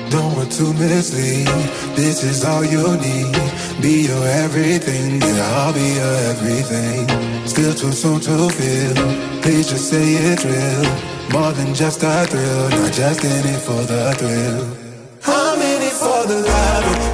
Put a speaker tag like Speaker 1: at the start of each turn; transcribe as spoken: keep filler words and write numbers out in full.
Speaker 1: Don't want to mislead, this is all you need. Be your everything, yeah, I'll be your everything. Still too soon to feel, please just say it's real. More than just a thrill, not just in it for the thrill. I'm in it for the love.